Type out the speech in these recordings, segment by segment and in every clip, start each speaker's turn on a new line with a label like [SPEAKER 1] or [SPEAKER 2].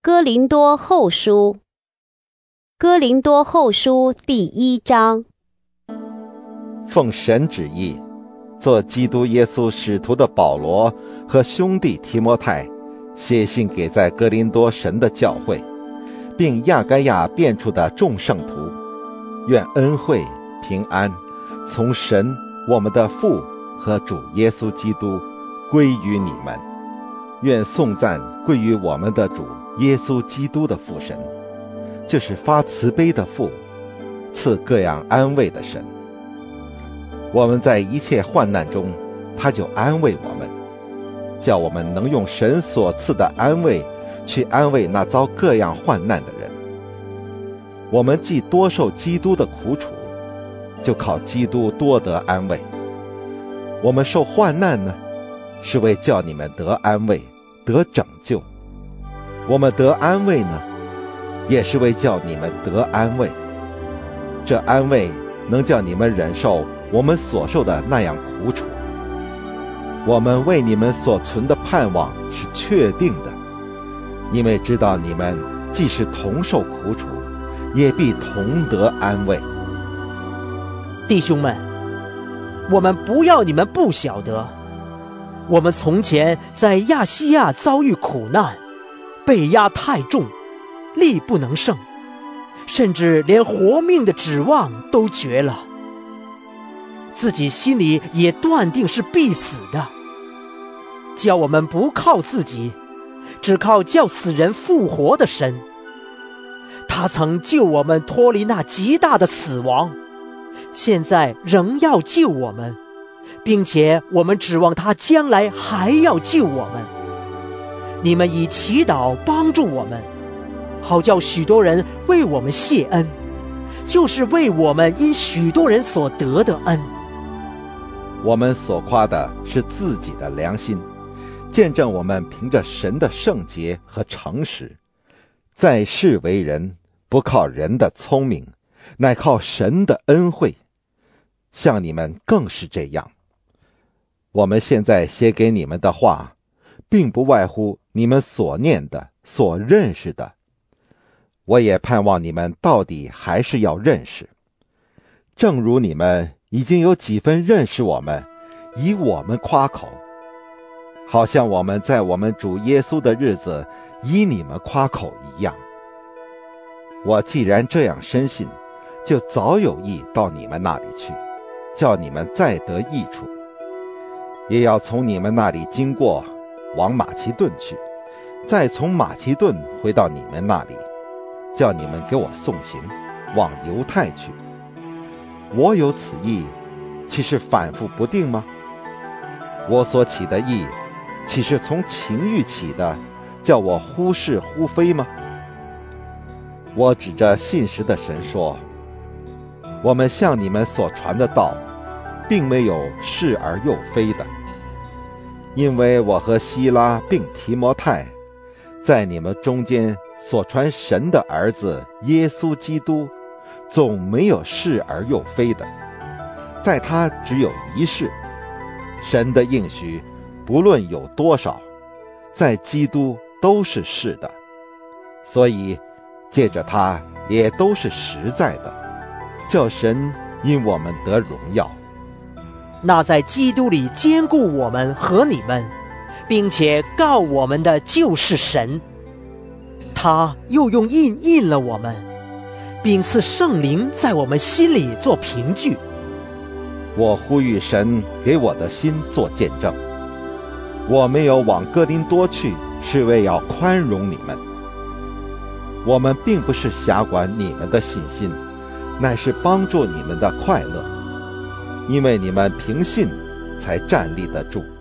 [SPEAKER 1] 哥林多后书，哥林多后书第1章。
[SPEAKER 2] 奉神旨意，做基督耶稣使徒的保罗和兄弟提摩太，写信给在哥林多神的教会，并亚该亚遍处的众圣徒，愿恩惠平安从神我们的父和主耶稣基督归于你们。愿颂赞归于我们的主耶稣基督的父神，就是发慈悲的父，赐各样安慰的神。我们在一切患难中，他就安慰我们，叫我们能用神所赐的安慰去安慰那遭各样患难的人。我们既多受基督的苦楚，就靠基督多得安慰。我们受患难呢，是为叫你们得安慰，得拯救；我们得安慰呢，也是为叫你们得安慰。这安慰能叫你们忍受我们所受的那样苦楚。我们为你们所存的盼望是确定的，因为知道你们既是同受苦楚，也必同得安慰。
[SPEAKER 3] 弟兄们，我们不要你们不晓得，我们从前在亚细亚遭遇苦难，被压太重，力不能胜，甚至连活命的指望都绝了，自己心里也断定是必死的。叫我们不靠自己，只靠叫死人复活的神。他曾救我们脱离那极大的死亡，现在仍要救我们，并且我们指望他将来还要救我们。你们以祈祷帮助我们，好叫许多人为我们谢恩，就是为我们因许多人所得的恩。
[SPEAKER 2] 我们所夸的是自己的良心，见证我们凭着神的圣洁和诚实，在世为人，不靠人的聪明，乃靠神的恩惠。像你们更是这样。我们现在写给你们的话，并不外乎你们所念的、所认识的。我也盼望你们到底还是要认识。正如你们已经有几分认识我们，以我们夸口，好像我们在我们主耶稣的日子以你们夸口一样。我既然这样深信，就早有意到你们那里去，叫你们再得益处。也要从你们那里经过，往马其顿去，再从马其顿回到你们那里，叫你们给我送行，往犹太去。我有此意，岂是反复不定吗？我所起的意，岂是从情欲起的，叫我忽是忽非吗？我指着信实的神说，我们向你们所传的道，并没有是而又非的。因为我和希拉并提摩太，在你们中间所传神的儿子耶稣基督，总没有是而又非的，在他只有一是。神的应许不论有多少，在基督都是是的，所以借着他也都是实在的，叫神因我们得荣耀。
[SPEAKER 3] 那在基督里坚固我们和你们，并且告我们的就是神。他又用印了我们，并赐圣灵在我们心里做凭据。
[SPEAKER 2] 我呼吁神给我的心做见证，我没有往哥林多去，是为要宽容你们。我们并不是辖管你们的信心，乃是帮助你们的快乐，因为你们凭信才站立得住。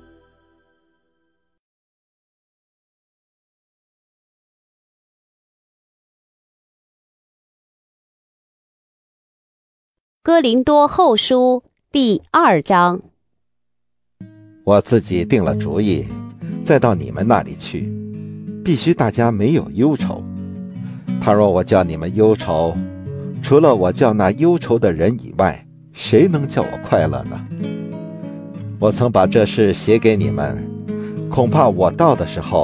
[SPEAKER 1] 哥林多后书第2章。
[SPEAKER 2] 我自己定了主意，再到你们那里去，必须大家没有忧愁。倘若我叫你们忧愁，除了我叫那忧愁的人以外，谁能叫我快乐呢？我曾把这事写给你们，恐怕我到的时候，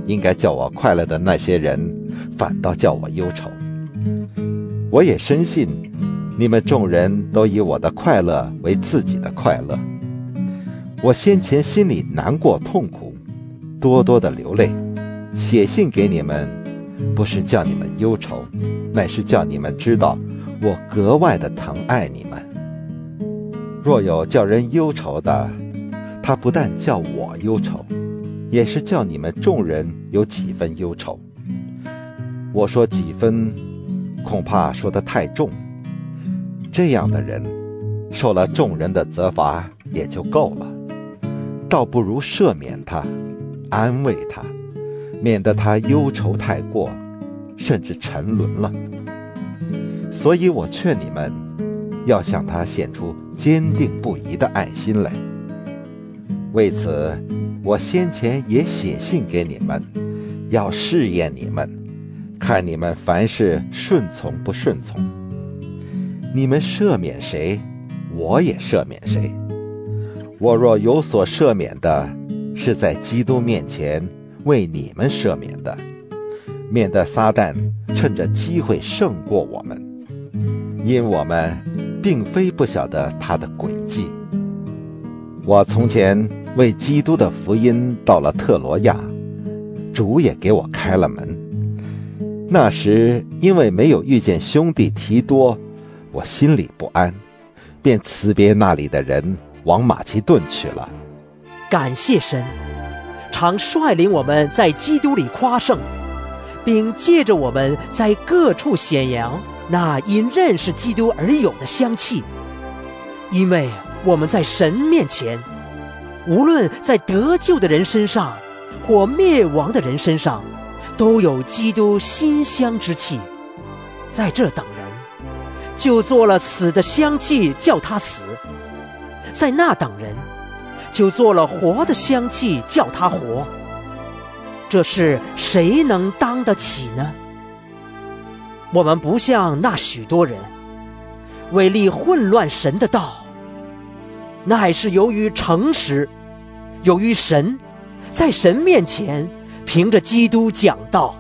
[SPEAKER 2] 应该叫我快乐的那些人，反倒叫我忧愁。我也深信，你们众人都以我的快乐为自己的快乐。我先前心里难过痛苦，多多的流泪，写信给你们，不是叫你们忧愁，乃是叫你们知道我格外的疼爱你们。若有叫人忧愁的，他不但叫我忧愁，也是叫你们众人有几分忧愁。我说几分，恐怕说得太重。这样的人，受了众人的责罚也就够了，倒不如赦免他，安慰他，免得他忧愁太过，甚至沉沦了。所以我劝你们，要向他显出坚定不移的爱心来。为此，我先前也写信给你们，要试验你们，看你们凡事顺从不顺从。你们赦免谁，我也赦免谁。我若有所赦免的，是在基督面前为你们赦免的，免得撒旦趁着机会胜过我们，因我们并非不晓得他的诡计。我从前为基督的福音到了特罗亚，主也给我开了门。那时因为没有遇见兄弟提多，我心里不安，便辞别那里的人，往马其顿去了。
[SPEAKER 3] 感谢神，常率领我们在基督里夸胜，并借着我们在各处显扬那因认识基督而有的香气。因为我们在神面前，无论在得救的人身上或灭亡的人身上，都有基督馨香之气。在这等人，就做了死的香气叫他死；在那等人，就做了活的香气叫他活。这事谁能当得起呢？我们不像那许多人，为利混乱神的道，乃是由于诚实，由于神，在神面前凭着基督讲道。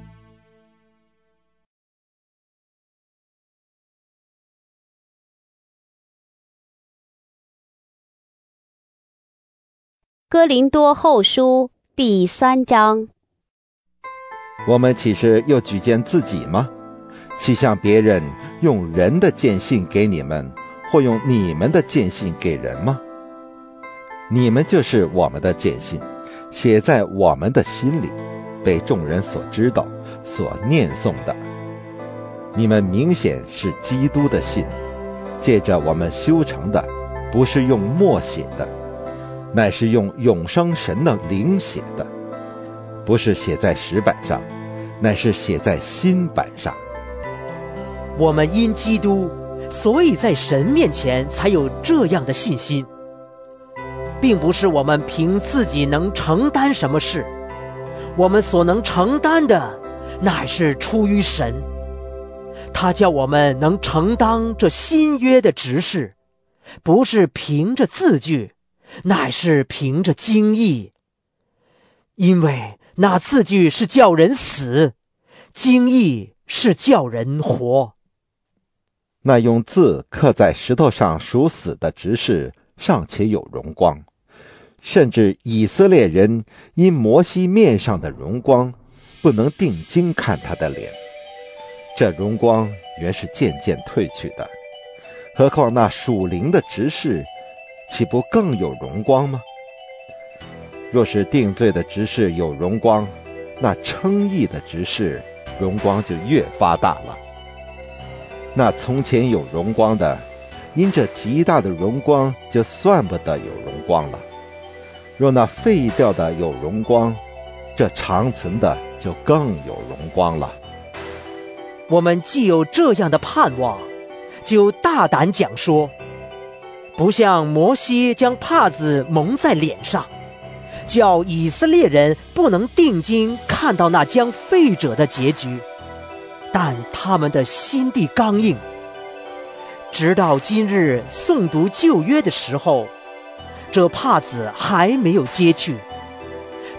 [SPEAKER 1] 哥林多后书第3章。
[SPEAKER 2] 我们岂是又举荐自己吗？岂像别人用人的荐信给你们，或用你们的荐信给人吗？你们就是我们的荐信，写在我们的心里，被众人所知道，所念诵的。你们明显是基督的信，借着我们修成的，不是用墨写的，乃是用永生神的灵写的，不是写在石板上，乃是写在心板上。
[SPEAKER 3] 我们因基督，所以在神面前才有这样的信心，并不是我们凭自己能承担什么事，我们所能承担的，乃是出于神。他叫我们能承担这新约的职事，不是凭着字句，乃是凭着经意。因为那字句是叫人死，经意是叫人活。
[SPEAKER 2] 那用字刻在石头上属死的执事尚且有荣光，甚至以色列人因摩西面上的荣光，不能定睛看他的脸。这荣光原是渐渐褪去的，何况那属灵的执事，岂不更有荣光吗？若是定罪的执事有荣光，那称义的执事荣光就越发大了。那从前有荣光的，因这极大的荣光，就算不得有荣光了。若那废掉的有荣光，这长存的就更有荣光了。
[SPEAKER 3] 我们既有这样的盼望，就大胆讲说，不像摩西将帕子蒙在脸上，叫以色列人不能定睛看到那将废者的结局，但他们的心地刚硬。直到今日诵读旧约的时候，这帕子还没有揭去，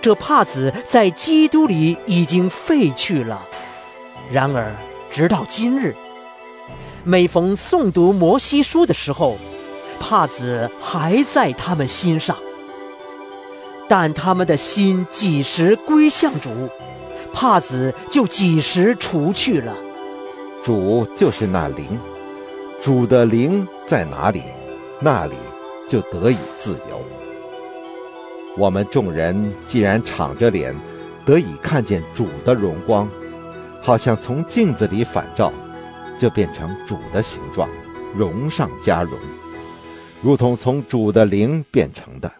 [SPEAKER 3] 这帕子在基督里已经废去了。然而直到今日，每逢诵读摩西书的时候，帕子还在他们心上。但他们的心几时归向主，帕子就几时除去了。
[SPEAKER 2] 主就是那灵，主的灵在哪里，那里就得以自由。我们众人既然敞着脸得以看见主的荣光，好像从镜子里反照，就变成主的形状，荣上加荣，如同从主的灵变成的。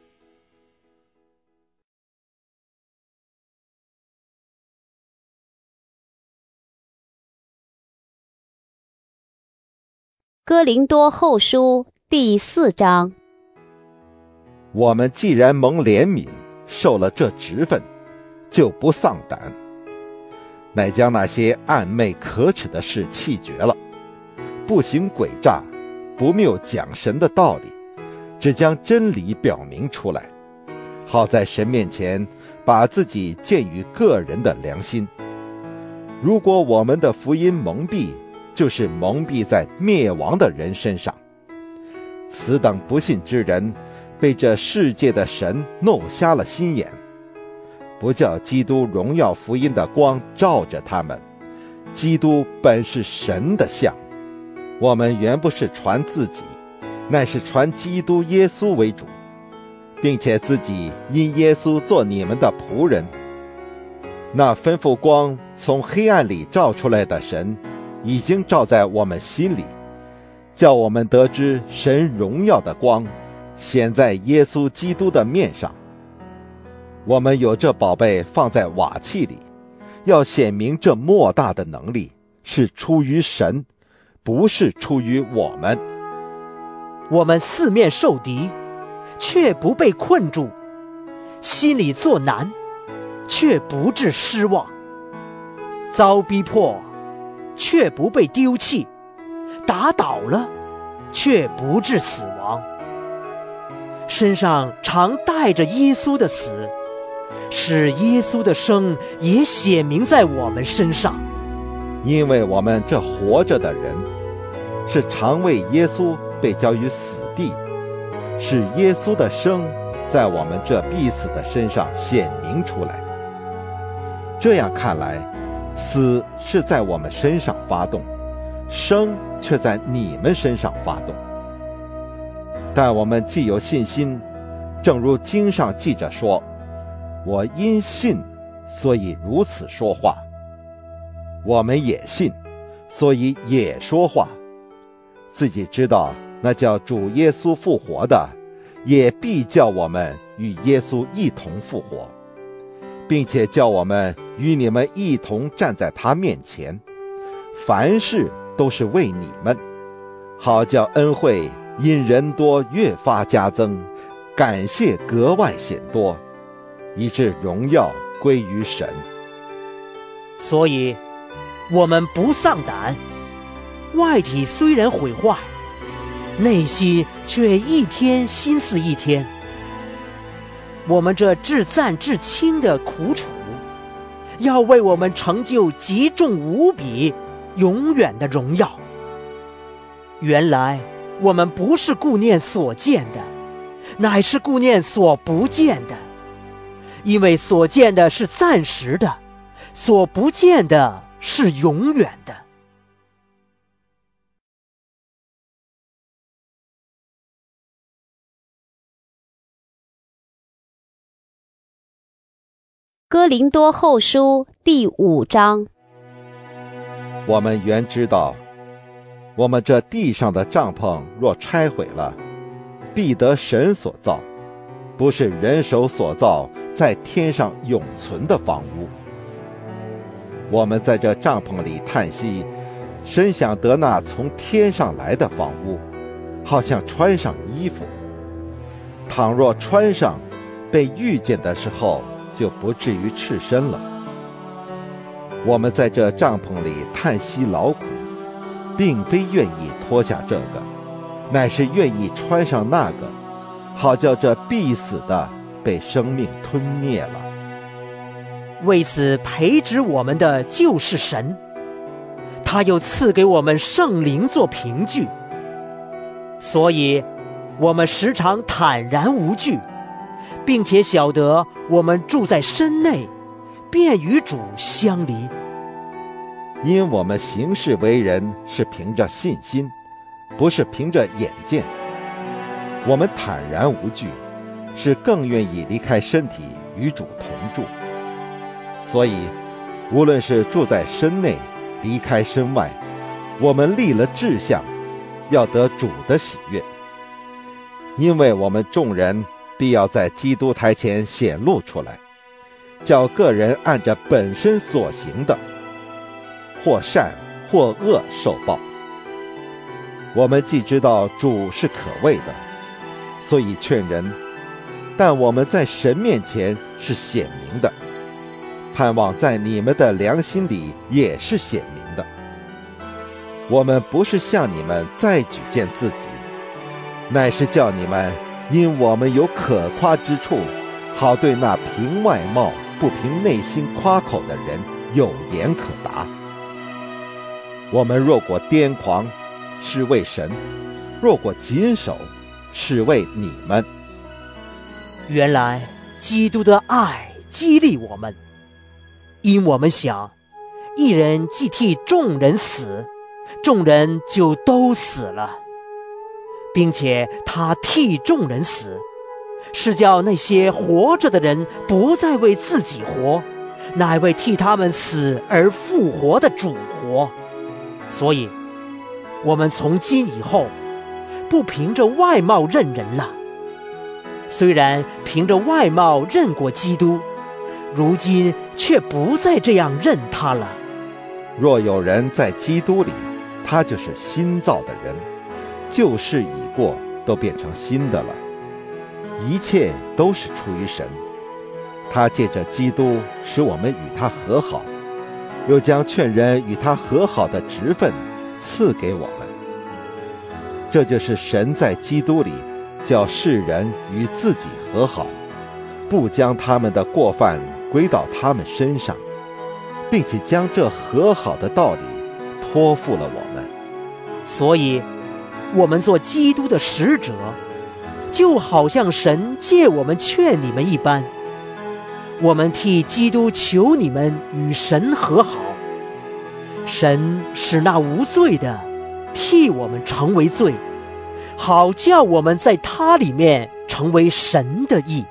[SPEAKER 1] 哥林多后书第4章。
[SPEAKER 2] 我们既然蒙怜悯，受了这职分，就不丧胆，乃将那些暗昧可耻的事弃绝了，不行诡诈，不谬讲神的道理，只将真理表明出来，好在神面前把自己鉴于个人的良心。如果我们的福音蒙蔽，就是蒙蔽在灭亡的人身上。此等不信之人，被这世界的神弄瞎了心眼，不叫基督荣耀福音的光照着他们。基督本是神的像，我们原不是传自己，乃是传基督耶稣为主，并且自己因耶稣做你们的仆人。那吩咐光从黑暗里照出来的神，已经照在我们心里，叫我们得知神荣耀的光显在耶稣基督的面上。我们有这宝贝放在瓦器里，要显明这莫大的能力是出于神，不是出于我们。
[SPEAKER 3] 我们四面受敌，却不被困住；心里作难，却不致失望；遭逼迫，却不被丢弃；打倒了，却不致死亡。身上常带着耶稣的死，使耶稣的生也显明在我们身上。
[SPEAKER 2] 因为我们这活着的人，是常为耶稣被交于死地，使耶稣的生在我们这必死的身上显明出来。这样看来，死是在我们身上发动，生却在你们身上发动。但我们既有信心，正如经上记着说，我因信，所以如此说话。我们也信，所以也说话。自己知道那叫主耶稣复活的，也必叫我们与耶稣一同复活，并且叫我们与你们一同站在他面前。凡事都是为你们，好叫恩惠因人多越发加增，感谢格外显多，以致荣耀归于神。
[SPEAKER 3] 所以我们不丧胆，外体虽然毁坏，内心却一天心似一天。我们这至暂至轻的苦楚，要为我们成就极重无比永远的荣耀。原来我们不是顾念所见的，乃是顾念所不见的，因为所见的是暂时的，所不见的是永远的。
[SPEAKER 1] 哥林多后书第5章。
[SPEAKER 2] 我们原知道，我们这地上的帐篷若拆毁了，必得神所造，不是人手所造，在天上永存的房屋。我们在这帐篷里叹息，深想得那从天上来的房屋，好像穿上衣服。倘若穿上，被遇见的时候，就不至于赤身了。我们在这帐篷里叹息劳苦，并非愿意脱下这个，乃是愿意穿上那个，好叫这必死的被生命吞灭了。
[SPEAKER 3] 为此培植我们的就是神，他又赐给我们圣灵做凭据，所以我们时常坦然无惧，并且晓得我们住在身内，便与主相离。
[SPEAKER 2] 因我们行事为人是凭着信心，不是凭着眼见。我们坦然无惧，是更愿意离开身体与主同住。所以无论是住在身内，离开身外，我们立了志向，要得主的喜悦。因为我们众人必要在基督台前显露出来，叫个人按着本身所行的，或善或恶受报。我们既知道主是可畏的，所以劝人，但我们在神面前是显明的，盼望在你们的良心里也是显明的。我们不是向你们再举荐自己，乃是叫你们因我们有可夸之处，好对那凭外貌不凭内心夸口的人有言可答。我们若果癫狂，是为神；若果谨守，是为你们。
[SPEAKER 3] 原来基督的爱激励我们，因我们想，一人既替众人死，众人就都死了，并且他替众人死，是叫那些活着的人不再为自己活，乃为替他们死而复活的主活。所以我们从今以后不凭着外貌认人了。虽然凭着外貌认过基督，如今却不再这样认他了。
[SPEAKER 2] 若有人在基督里，他就是新造的人，旧事已过，都变成新的了。一切都是出于神，他借着基督使我们与他和好，又将劝人与他和好的职分赐给我们。这就是神在基督里叫世人与自己和好，不将他们的过犯归到他们身上，并且将这和好的道理托付了我们。
[SPEAKER 3] 所以我们做基督的使者，就好像神借我们劝你们一般。我们替基督求你们与神和好，神使那无罪的替我们成为罪，好叫我们在他里面成为神的义。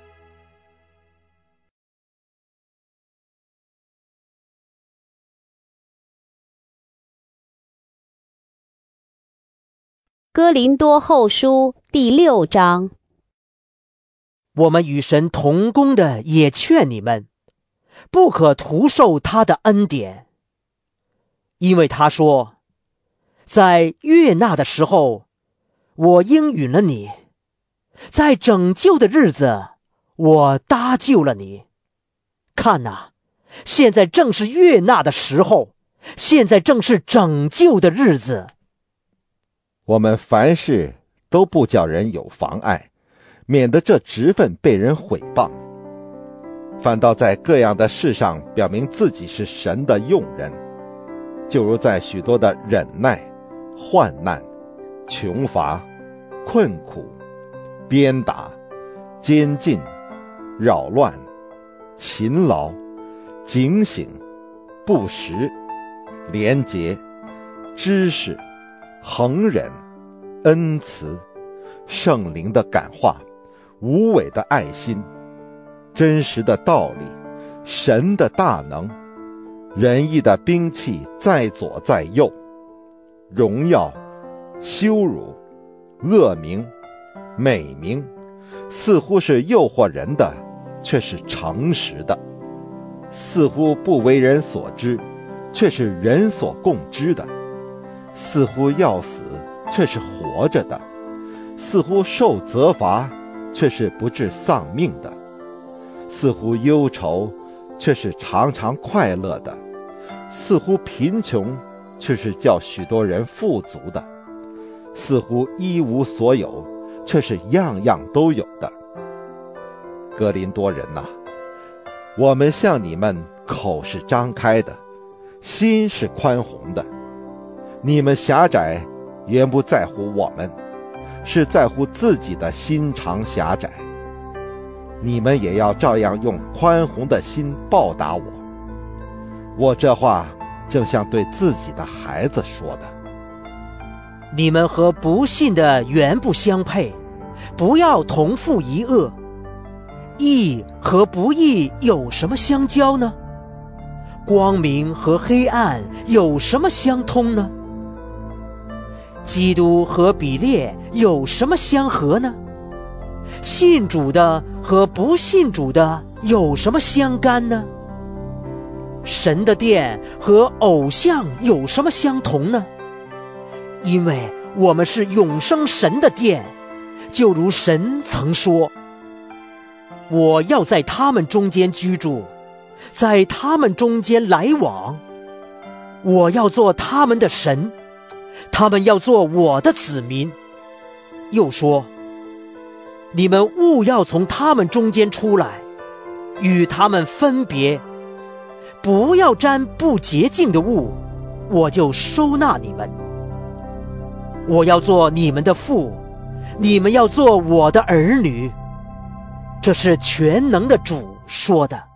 [SPEAKER 1] 哥林多后书第6章。
[SPEAKER 3] 我们与神同工的也劝你们，不可徒受他的恩典。因为他说，在悦纳的时候，我应允了你；在拯救的日子，我搭救了你。看哪，现在正是悦纳的时候，现在正是拯救的日子。
[SPEAKER 2] 我们凡事都不叫人有妨碍，免得这职分被人毁谤，反倒在各样的事上表明自己是神的用人，就如在许多的忍耐、患难、穷乏、困苦、鞭打、监禁、扰乱、勤劳、警醒、不时、廉洁、知识、恒忍、恩慈、圣灵的感化、无伪的爱心、真实的道理、神的大能、仁义的兵器在左在右，荣耀、羞辱、恶名、美名，似乎是诱惑人的，却是诚实的；似乎不为人所知，却是人所共知的；似乎要死，却是活着的；似乎受责罚，却是不致丧命的；似乎忧愁，却是常常快乐的；似乎贫穷，却是叫许多人富足的；似乎一无所有，却是样样都有的。 哥林多人呐，我们向你们口是张开的，心是宽宏的。你们狭窄，原不在乎我们，是在乎自己的心肠狭窄。你们也要照样用宽宏的心报答我。我这话就像对自己的孩子说的。
[SPEAKER 3] 你们和不信的原不相配，不要同负一恶。义和不义有什么相交呢？光明和黑暗有什么相通呢？基督和比列有什么相合呢？信主的和不信主的有什么相干呢？神的殿和偶像有什么相同呢？因为我们是永生神的殿，就如神曾说：我要在他们中间居住，在他们中间来往，我要做他们的神，他们要做我的子民。又说：你们务要从他们中间出来，与他们分别，不要沾不洁净的物，我就收纳你们。我要做你们的父，你们要做我的儿女。这是全能的主说的。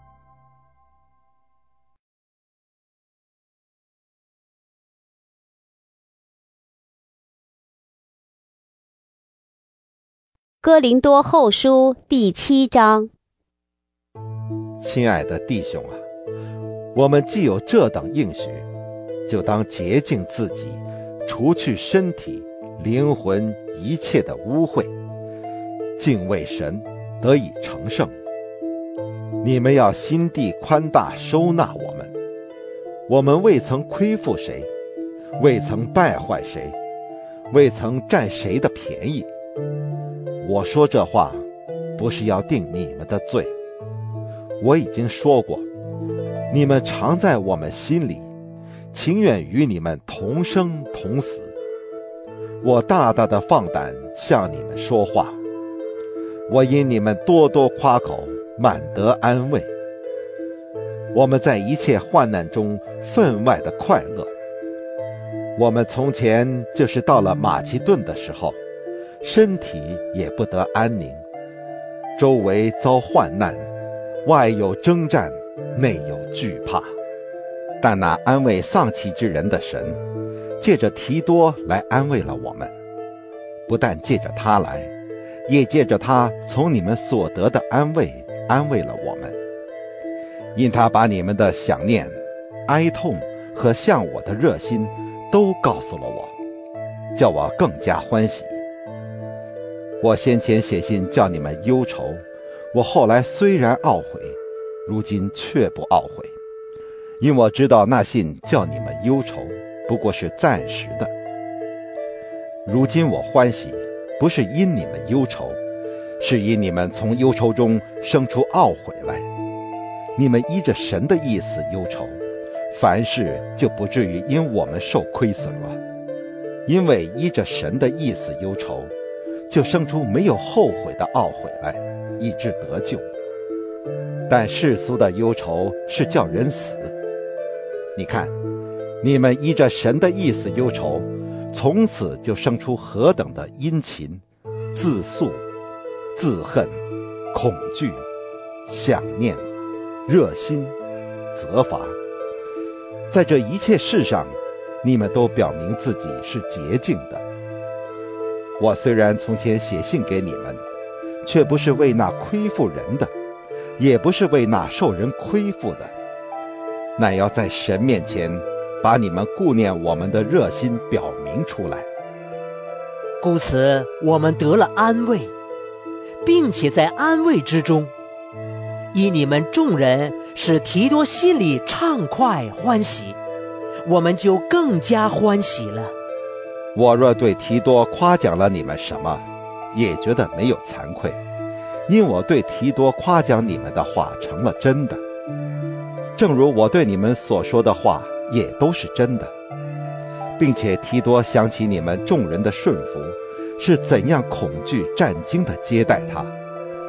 [SPEAKER 1] 哥林多后书第7章。
[SPEAKER 2] 亲爱的弟兄啊，我们既有这等应许，就当洁净自己，除去身体、灵魂一切的污秽，敬畏神，得以成圣。你们要心地宽大，收纳我们。我们未曾亏负谁，未曾败坏谁，未曾占谁的便宜。我说这话，不是要定你们的罪。我已经说过，你们常在我们心里，情愿与你们同生同死。我大大的放胆向你们说话，我因你们多多夸口，满得安慰。我们在一切患难中分外的快乐。我们从前就是到了马其顿的时候，身体也不得安宁，周围遭患难，外有征战，内有惧怕。但那安慰丧气之人的神，借着提多来安慰了我们。不但借着他来，也借着他从你们所得的安慰，安慰了我们。因他把你们的想念、哀痛和向我的热心都告诉了我，叫我更加欢喜。我先前写信叫你们忧愁，我后来虽然懊悔，如今却不懊悔，因我知道那信叫你们忧愁，不过是暂时的。如今我欢喜，不是因你们忧愁，是因你们从忧愁中生出懊悔来。你们依着神的意思忧愁，凡事就不至于因我们受亏损了。因为依着神的意思忧愁，就生出没有后悔的懊悔来，以致得救。但世俗的忧愁是叫人死。你看，你们依着神的意思忧愁，从此就生出何等的殷勤、自诉、自恨、恐惧、想念、热心、责罚。在这一切事上，你们都表明自己是洁净的。我虽然从前写信给你们，却不是为那亏负人的，也不是为那受人亏负的，乃要在神面前把你们顾念我们的热心表明出来。
[SPEAKER 3] 故此我们得了安慰，并且在安慰之中，因你们众人使提多心里畅快欢喜，我们就更加欢喜了。
[SPEAKER 2] 我若对提多夸奖了你们什么，也觉得没有惭愧，因我对提多夸奖你们的话成了真的，正如我对你们所说的话也都是真的，并且提多想起你们众人的顺服，是怎样恐惧战惊地接待他，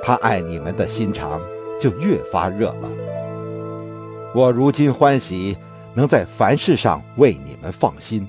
[SPEAKER 2] 他爱你们的心肠就越发热了。我如今欢喜，能在凡事上为你们放心。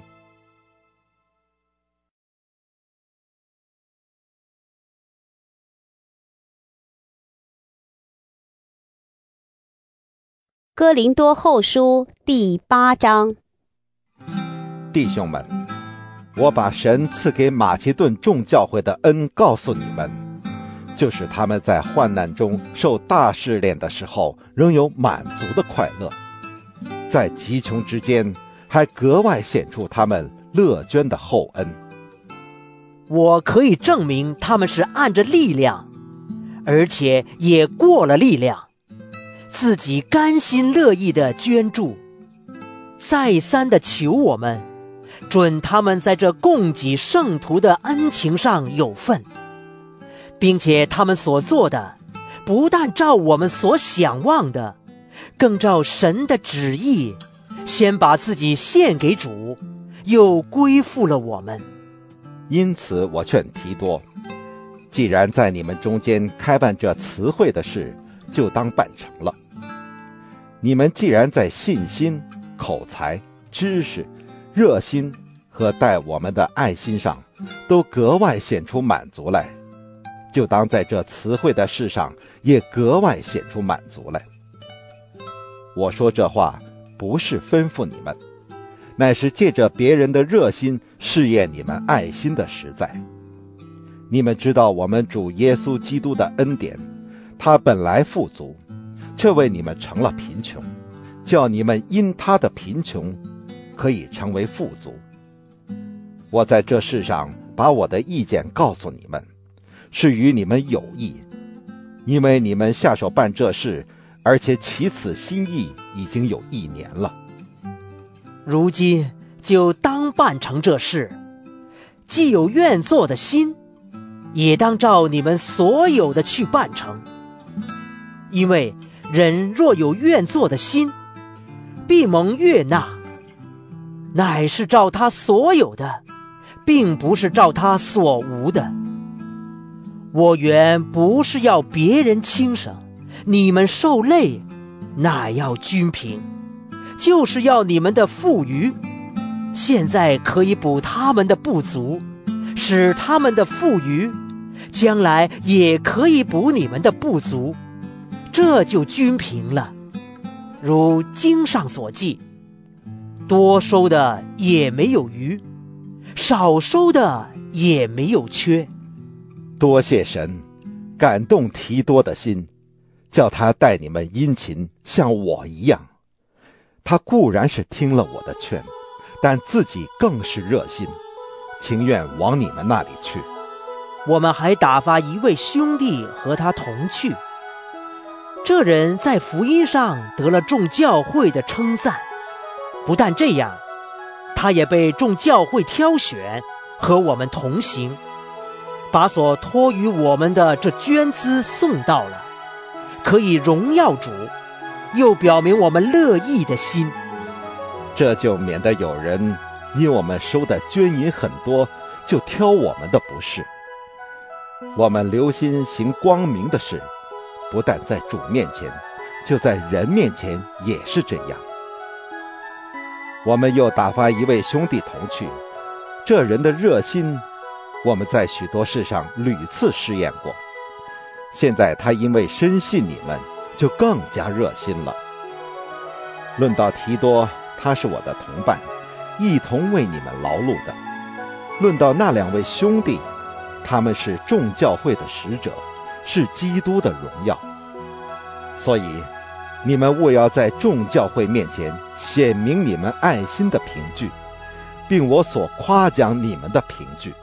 [SPEAKER 1] 哥林多后书第8章。
[SPEAKER 2] 弟兄们，我把神赐给马其顿众教会的恩告诉你们，就是他们在患难中受大试炼的时候，仍有满足的快乐，在极穷之间还格外显出他们乐捐的厚恩。
[SPEAKER 3] 我可以证明他们是按着力量，而且也过了力量，自己甘心乐意的捐助，再三的求我们，准他们在这供给圣徒的恩情上有份，并且他们所做的，不但照我们所想望的，更照神的旨意，先把自己献给主，又归附了我们。
[SPEAKER 2] 因此我劝提多，既然在你们中间开办这词汇的事，就当办成了。你们既然在信心、口才、知识、热心和待我们的爱心上，都格外显出满足来，就当在这词汇的事上也格外显出满足来。我说这话不是吩咐你们，乃是借着别人的热心试验你们爱心的实在。你们知道我们主耶稣基督的恩典，他本来富足，却为你们成了贫穷，叫你们因他的贫穷可以成为富足。我在这事上把我的意见告诉你们，是与你们有益，因为你们下手办这事，而且起此心意已经有1年了。
[SPEAKER 3] 如今就当办成这事，既有愿做的心，也当照你们所有的去办成。因为人若有愿做的心，必蒙悦纳，乃是照他所有的，并不是照他所无的。我原不是要别人轻省，你们受累，乃要均平，就是要你们的富余，现在可以补他们的不足，使他们的富余，将来也可以补你们的不足，这就均平了。如经上所记，多收的也没有余，少收的也没有缺。
[SPEAKER 2] 多谢神，感动提多的心，叫他待你们殷勤，像我一样。他固然是听了我的劝，但自己更是热心，情愿往你们那里去。
[SPEAKER 3] 我们还打发一位兄弟和他同去，这人在福音上得了众教会的称赞。不但这样，他也被众教会挑选，和我们同行，把所托于我们的这捐资送到了，可以荣耀主，又表明我们乐意的心。
[SPEAKER 2] 这就免得有人因我们收的捐银很多，就挑我们的不是。我们留心行光明的事，不但在主面前，就在人面前也是这样。我们又打发一位兄弟同去，这人的热心，我们在许多事上屡次试验过。现在他因为深信你们，就更加热心了。论到提多，他是我的同伴，一同为你们劳碌的。论到那2位兄弟，他们是众教会的使者，是基督的荣耀。所以你们务要在众教会面前显明你们爱心的凭据，并我所夸奖你们的凭据。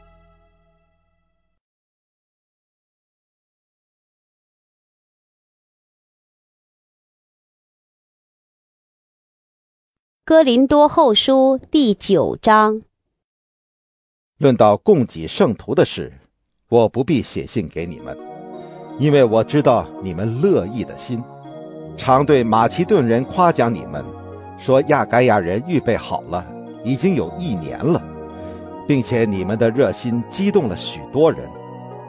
[SPEAKER 1] 哥林多后书第9章。
[SPEAKER 2] 论到供给圣徒的事，我不必写信给你们，因为我知道你们乐意的心，常对马其顿人夸奖你们，说亚该亚人预备好了，已经有1年了，并且你们的热心激动了许多人。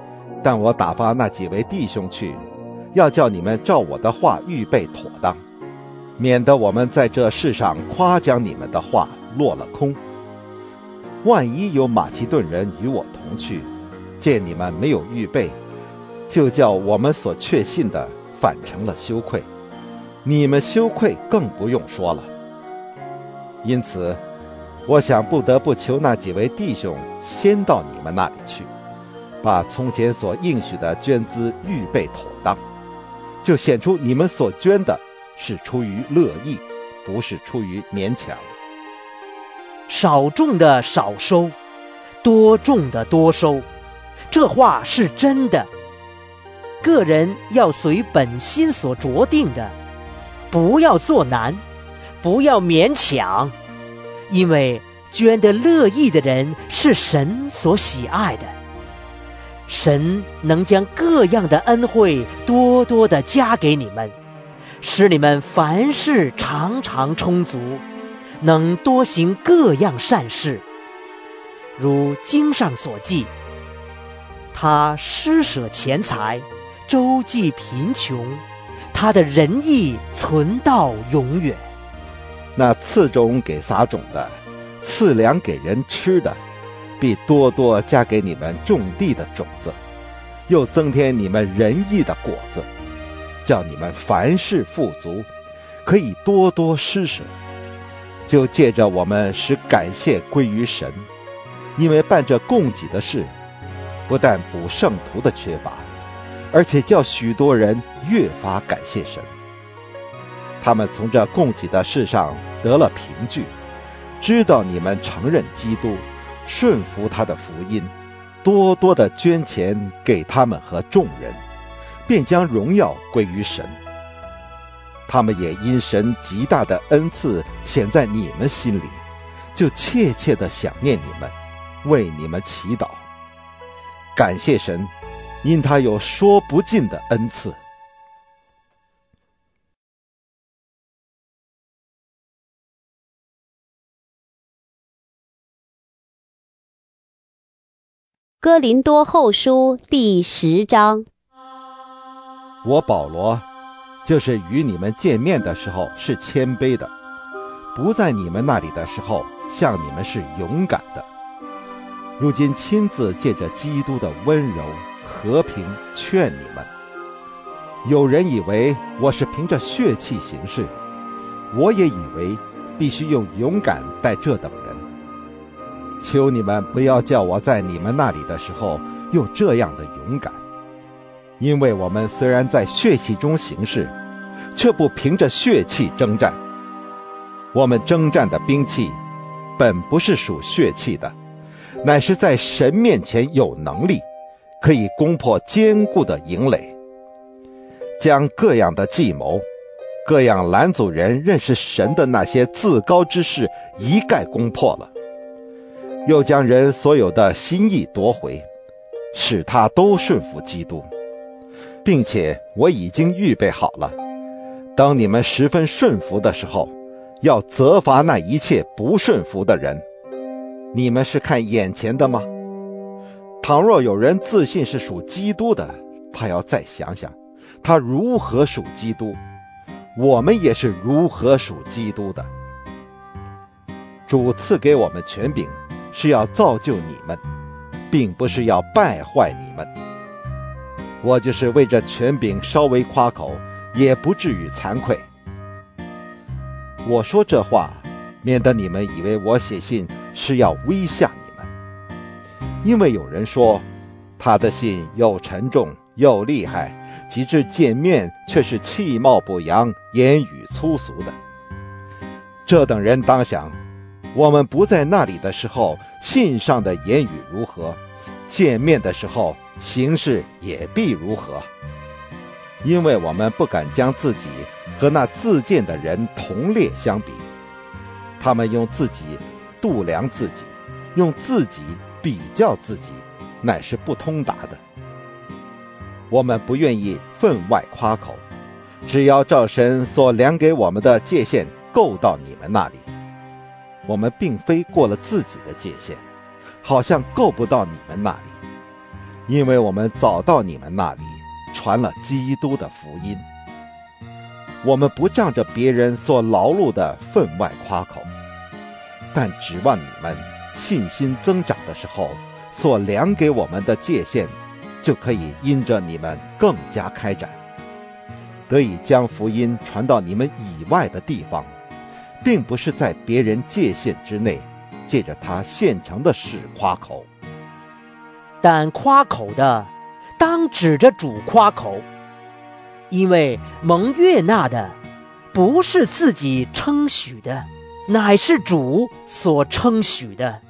[SPEAKER 2] 但我打发那几位弟兄去，要叫你们照我的话预备妥当，免得我们在这世上夸奖你们的话落了空。万一有马其顿人与我同去，见你们没有预备，就叫我们所确信的反成了羞愧，你们羞愧更不用说了。因此我想不得不求那几位弟兄先到你们那里去，把从前所应许的捐资预备妥当，就显出你们所捐的是出于乐意，不是出于勉强。
[SPEAKER 3] 少种的少收，多种的多收，这话是真的。个人要随本心所酌定的，不要做难，不要勉强，因为捐得乐意的人是神所喜爱的。神能将各样的恩惠多多的加给你们，使你们凡事常常充足，能多行各样善事。如经上所记，他施舍钱财，周济贫穷，他的仁义存到永远。
[SPEAKER 2] 那赐种给撒种的，赐粮给人吃的，必多多加给你们种地的种子，又增添你们仁义的果子，叫你们凡事富足，可以多多施舍。就借着我们使感谢归于神，因为办这供给的事，不但补圣徒的缺乏，而且叫许多人越发感谢神。他们从这供给的事上得了凭据，知道你们承认基督，顺服他的福音，多多的捐钱给他们和众人，便将荣耀归于神。他们也因神极大的恩赐显在你们心里，就切切地想念你们，为你们祈祷。感谢神，因他有说不尽的恩赐。
[SPEAKER 1] 哥林多后书第10章。
[SPEAKER 2] 我保罗就是与你们见面的时候是谦卑的，不在你们那里的时候向你们是勇敢的。如今亲自借着基督的温柔和平劝你们。有人以为我是凭着血气行事，我也以为必须用勇敢待这等人。求你们不要叫我在你们那里的时候有这样的勇敢，因为我们虽然在血气中行事，却不凭着血气征战。我们征战的兵器本不是属血气的，乃是在神面前有能力，可以攻破坚固的营垒，将各样的计谋，各样拦阻人认识神的那些自高之事一概攻破了，又将人所有的心意夺回，使他都顺服基督。并且我已经预备好了，当你们十分顺服的时候，要责罚那一切不顺服的人。你们是看眼前的吗？倘若有人自信是属基督的，他要再想想他如何属基督，我们也是如何属基督的。主赐给我们权柄，是要造就你们，并不是要败坏你们。我就是为这权柄稍微夸口，也不至于惭愧。我说这话，免得你们以为我写信是要威吓你们。因为有人说，他的信又沉重又厉害，及至见面却是气貌不扬，言语粗俗的。这等人当想，我们不在那里的时候，信上的言语如何，见面的时候行事也必如何。因为我们不敢将自己和那自荐的人同列相比，他们用自己度量自己，用自己比较自己，乃是不通达的。我们不愿意分外夸口，只要照神所量给我们的界限够到你们那里。我们并非过了自己的界限，好像够不到你们那里， 因为我们早到你们那里传了基督的福音。我们不仗着别人所劳碌的分外夸口，但指望你们信心增长的时候，所量给我们的界限，就可以因着你们更加开展，得以将福音传到你们以外的地方，并不是在别人界限之内，借着他现成的事夸口。
[SPEAKER 3] 但夸口的，当指着主夸口，因为蒙悦纳的，不是自己称许的，乃是主所称许的。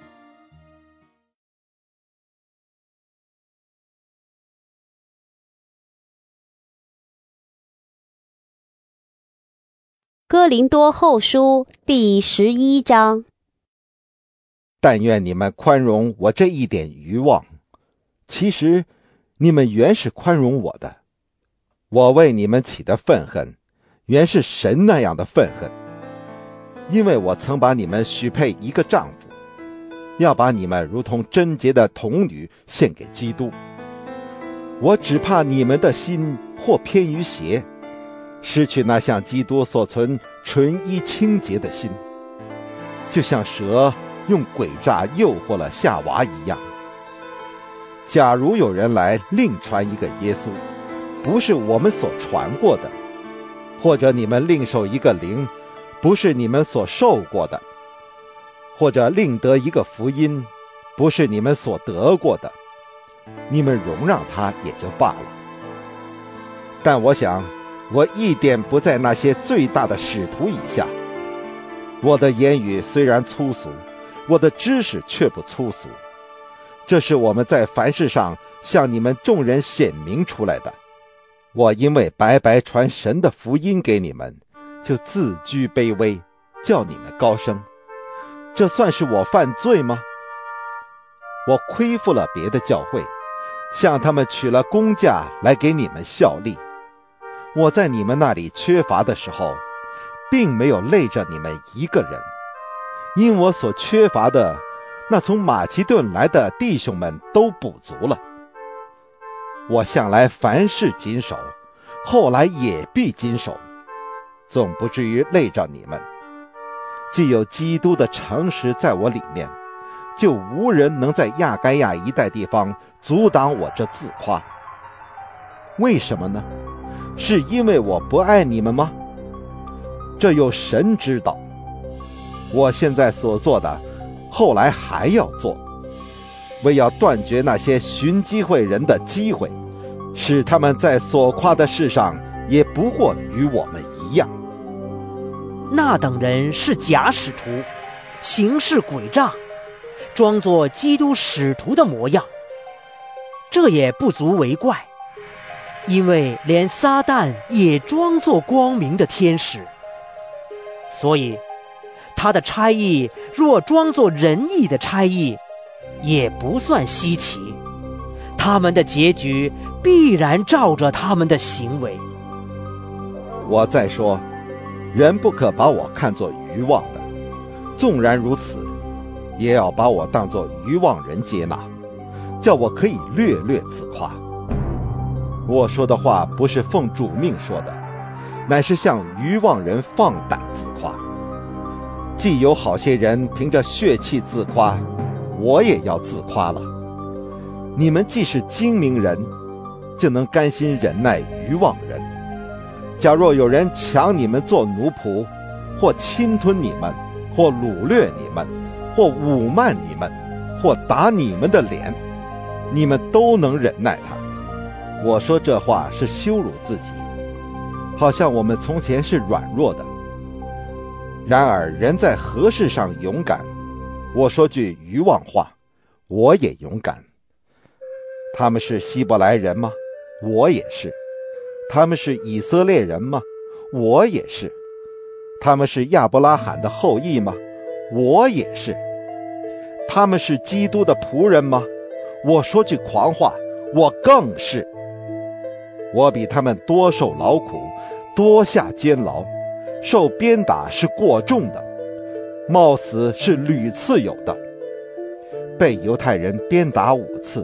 [SPEAKER 1] 哥林多后书第11章。
[SPEAKER 2] 但愿你们宽容我这一点愚妄，其实你们原是宽容我的。我为你们起的愤恨，原是神那样的愤恨，因为我曾把你们许配一个丈夫，要把你们如同贞洁的童女献给基督。我只怕你们的心或偏于邪，失去那像基督所存纯一清洁的心，就像蛇用诡诈诱惑了夏娃一样。假如有人来另传一个耶稣，不是我们所传过的，或者你们另受一个灵，不是你们所受过的，或者另得一个福音，不是你们所得过的，你们容让他也就罢了。但我想，我一点不在那些最大的使徒以下。我的言语虽然粗俗，我的知识却不粗俗，这是我们在凡事上向你们众人显明出来的。我因为白白传神的福音给你们，就自居卑微，叫你们高升，这算是我犯罪吗？我亏负了别的教会，向他们取了工价来给你们效力。我在你们那里缺乏的时候，并没有累着你们一个人，因我所缺乏的，那从马其顿来的弟兄们都补足了。我向来凡事谨守，后来也必谨守，总不至于累着你们。既有基督的诚实在我里面，就无人能在亚该亚一带地方阻挡我这自夸。为什么呢？是因为我不爱你们吗？这有神知道。我现在所做的，后来还要做，为要断绝那些寻机会人的机会，使他们在所夸的事上也不过与我们一样。
[SPEAKER 3] 那等人是假使徒，行事诡诈，装作基督使徒的模样，这也不足为怪，因为连撒旦也装作光明的天使，所以他的差役若装作仁义的差役，也不算稀奇，他们的结局必然照着他们的行为。
[SPEAKER 2] 我再说，人不可把我看作愚妄的，纵然如此，也要把我当作愚妄人接纳，叫我可以略略自夸。我说的话不是奉主命说的，乃是向愚妄人放胆自夸。既有好些人凭着血气自夸，我也要自夸了。你们既是精明人，就能甘心忍耐愚妄人。假若有人抢你们做奴仆，或侵吞你们，或掳掠你们，或侮慢你们，或打你们的脸，你们都能忍耐他。我说这话是羞辱自己，好像我们从前是软弱的。然而人在何事上勇敢？我说句愚妄话，我也勇敢。他们是希伯来人吗？我也是。他们是以色列人吗？我也是。他们是亚伯拉罕的后裔吗？我也是。他们是基督的仆人吗？我说句狂话，我更是。我比他们多受劳苦，多下监牢，受鞭打是过重的，冒死是屡次有的。被犹太人鞭打5次，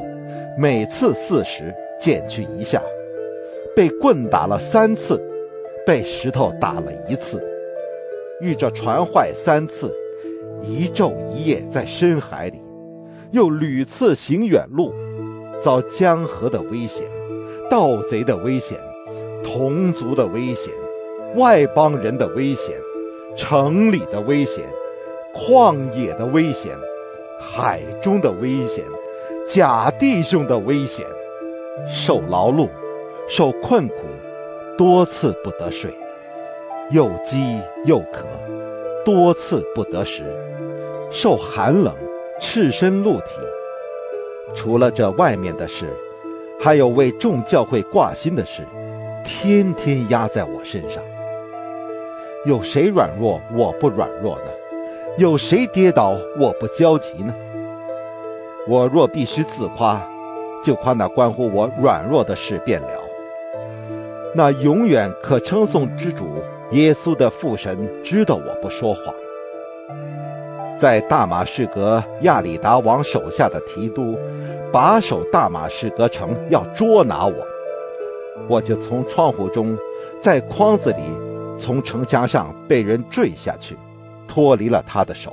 [SPEAKER 2] 每次40减去1下，被棍打了3次，被石头打了1次，遇着船坏3次，一昼一夜在深海里，又屡次行远路，遭江河的危险，盗贼的危险，同族的危险，外邦人的危险，城里的危险，旷野的危险，海中的危险，假弟兄的危险，受劳碌，受困苦，多次不得水，又饥又渴，多次不得食，受寒冷，赤身露体。除了这外面的事，还有为众教会挂心的事，天天压在我身上。有谁软弱我不软弱呢？有谁跌倒我不焦急呢？我若必须自夸，就夸那关乎我软弱的事便了。那永远可称颂之主耶稣的父神知道我不说谎。在大马士革亚里达王手下的提督把守大马士革城，要捉拿我，我就从窗户中，在筐子里，从城墙上被人坠下去，脱离了他的手。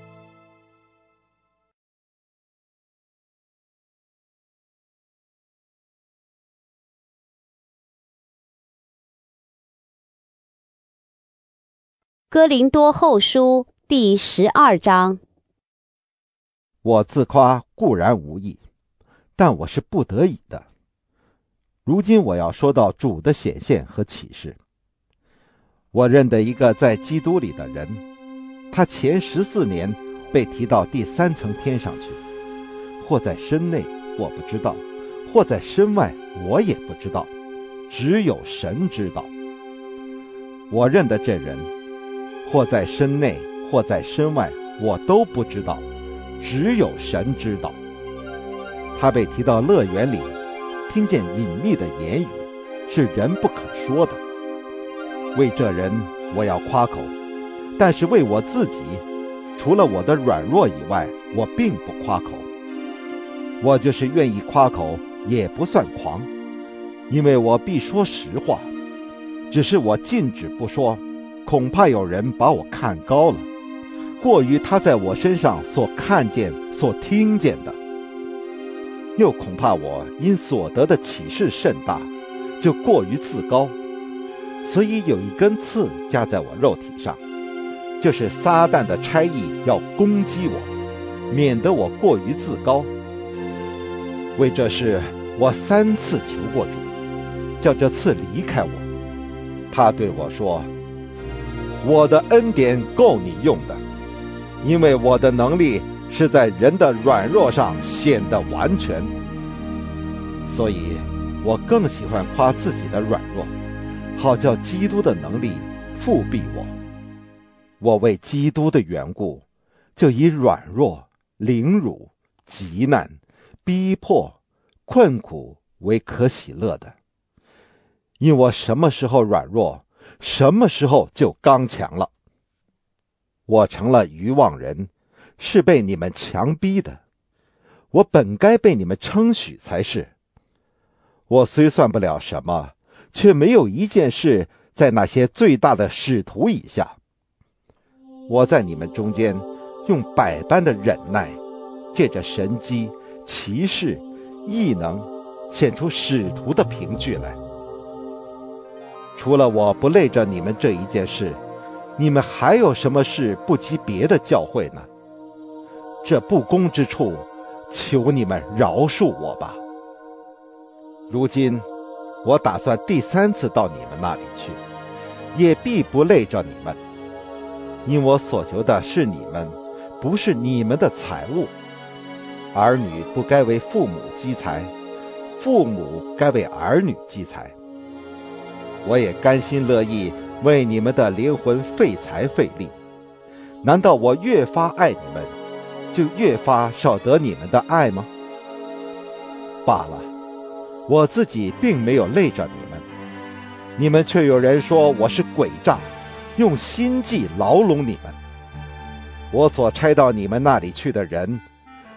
[SPEAKER 1] 哥林多后书第12章。
[SPEAKER 2] 我自夸固然无益，但我是不得已的。如今我要说到主的显现和启示。我认得一个在基督里的人，他前14年被提到第3层天上去，或在身内我不知道，或在身外我也不知道，只有神知道。我认得这人，或在身内或在身外我都不知道，只有神知道。他被提到乐园里，听见隐秘的言语，是人不可说的。为这人我要夸口，但是为我自己，除了我的软弱以外，我并不夸口。我就是愿意夸口，也不算狂，因为我必说实话。只是我禁止不说，恐怕有人把我看高了，过于他在我身上所看见所听见的，又恐怕我因所得的启示甚大，就过于自高，所以有一根刺加在我肉体上，就是撒旦的差役要攻击我，免得我过于自高。为这事我3次求过主，叫这刺离开我。他对我说，我的恩典够你用的，因为我的能力是在人的软弱上显得完全。所以我更喜欢夸自己的软弱，好叫基督的能力复庇我。我为基督的缘故，就以软弱、凌辱、急难、逼迫、困苦为可喜乐的。因我什么时候软弱，什么时候就刚强了。我成了愚妄人，是被你们强逼的。我本该被你们称许才是。我虽算不了什么，却没有一件事在那些最大的使徒以下。我在你们中间用百般的忍耐，借着神机、奇事、异能，显出使徒的凭据来。除了我不累着你们这一件事，你们还有什么事不及别的教会呢？这不公之处，求你们饶恕我吧。如今我打算第3次到你们那里去，也必不累着你们，因我所求的是你们，不是你们的财物。儿女不该为父母积财，父母该为儿女积财。我也甘心乐意为你们的灵魂费财费力。难道我越发爱你们，就越发少得你们的爱吗？罢了，我自己并没有累着你们，你们却有人说我是诡诈，用心计牢笼你们。我所差到你们那里去的人，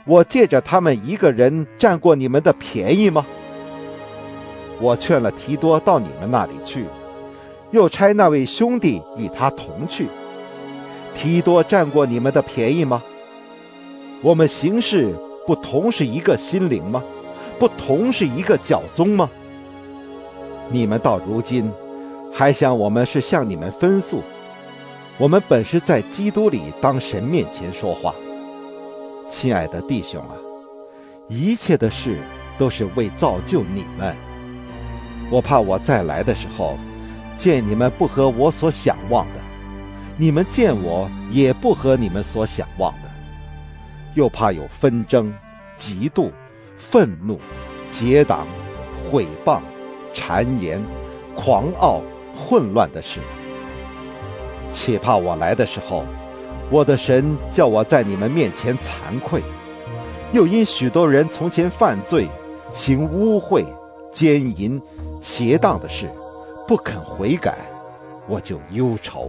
[SPEAKER 2] 我借着他们一个人占过你们的便宜吗？我劝了提多到你们那里去，又差那位兄弟与他同去，提多占过你们的便宜吗？我们行事不同是一个心灵吗？不同是一个教宗吗？你们到如今还想我们是向你们分诉？我们本是在基督里当神面前说话。亲爱的弟兄啊，一切的事都是为造就你们。我怕我再来的时候，见你们不合我所想望的，你们见我也不合你们所想望的，又怕有纷争、嫉妒、愤怒、结党、毁谤、谗言、狂傲、混乱的事。且怕我来的时候，我的神叫我在你们面前惭愧，又因许多人从前犯罪，行污秽、奸淫、邪荡的事，不肯悔改，我就忧愁。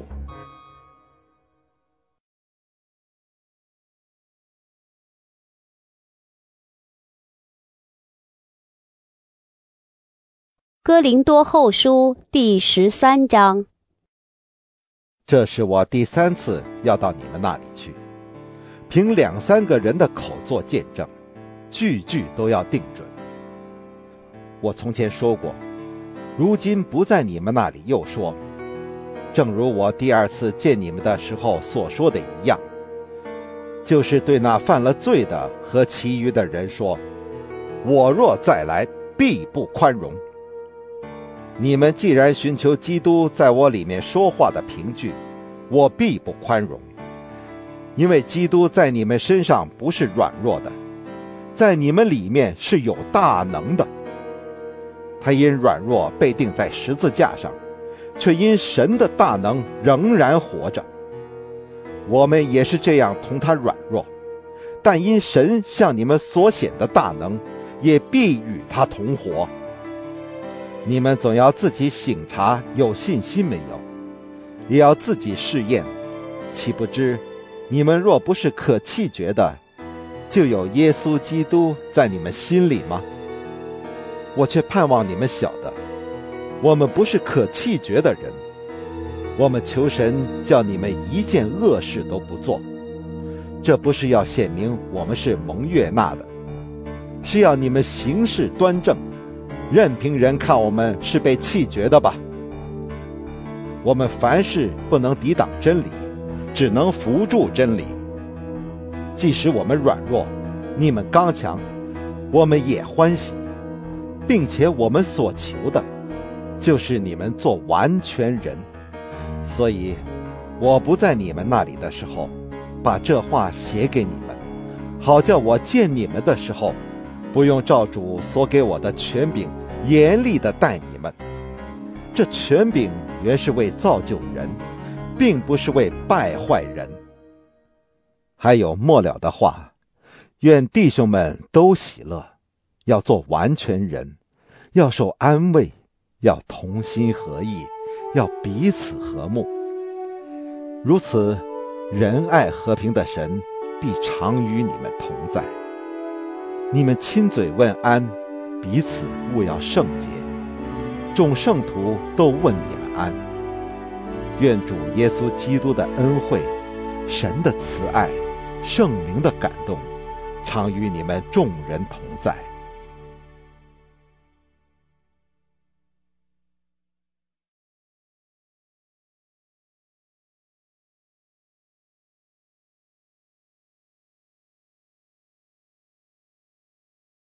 [SPEAKER 1] 哥林多后书第13章。
[SPEAKER 2] 这是我第3次要到你们那里去，凭2、3个人的口作见证，句句都要定准。我从前说过，如今不在你们那里又说，正如我第2次见你们的时候所说的一样，就是对那犯了罪的和其余的人说，我若再来，必不宽容。你们既然寻求基督在我里面说话的凭据，我必不宽容，因为基督在你们身上不是软弱的，在你们里面是有大能的。他因软弱被钉在十字架上，却因神的大能仍然活着。我们也是这样同他软弱，但因神向你们所显的大能，也必与他同活。你们总要自己省察有信心没有，也要自己试验，岂不知你们若不是可弃绝的，就有耶稣基督在你们心里吗？我却盼望你们晓得，我们不是可弃绝的人。我们求神叫你们一件恶事都不做，这不是要显明我们是蒙悦纳的，是要你们行事端正，任凭人看我们是被弃绝的吧。我们凡事不能抵挡真理，只能扶助真理。即使我们软弱，你们刚强，我们也欢喜，并且我们所求的，就是你们做完全人。所以我不在你们那里的时候，把这话写给你们，好叫我见你们的时候，不用照主所给我的权柄严厉地待你们。这权柄原是为造就人，并不是为败坏人。还有末了的话，愿弟兄们都喜乐，要做完全人，要受安慰，要同心合意，要彼此和睦。如此，仁爱和平的神必常与你们同在。你们亲嘴问安，彼此务要圣洁。众圣徒都问你们安。愿主耶稣基督的恩惠、神的慈爱、圣灵的感动，常与你们众人同在。